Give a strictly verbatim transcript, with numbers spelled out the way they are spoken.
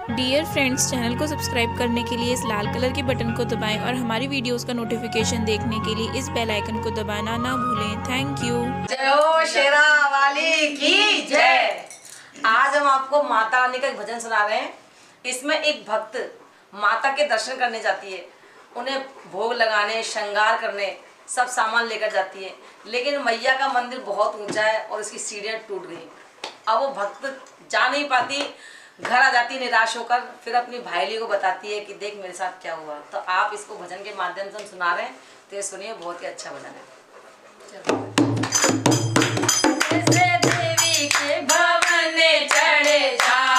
Dear friends, channel को subscribe करने के लिए इस लाल कलर के बटन को दबाएं और हमारी वीडियोस का नोटिफिकेशन देखने के लिए इस बेल आइकन को दबाना ना भूलें। Thank you. जय हो शेरा वाली की जय। आज हम आपको माता रानी का एक भजन सुना रहे हैं। इसमें एक भक्त माता के दर्शन करने जाती है, उन्हें भोग लगाने, श्रृंगार करने सब सामान लेकर जाती है, लेकिन मैया का मंदिर बहुत ऊंचा है और उसकी सीढ़ियाँ टूट गई। अब वो भक्त जा नहीं पाती, घर आ जाती निराश होकर, फिर अपनी भाईली को बताती है कि देख मेरे साथ क्या हुआ। तो आप इसको भजन के माध्यम से हम सुना रहे हैं, तो ये सुनिए, बहुत ही अच्छा भजन है। देवी के भवन चढ़े जा